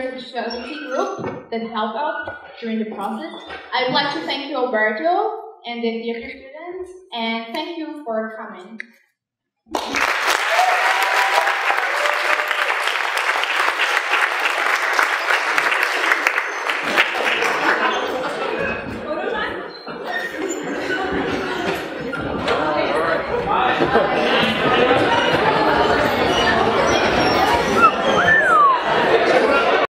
specialty group that helped out during the process. I would like to thank you, Alberto, and the theater students, and thank you for coming.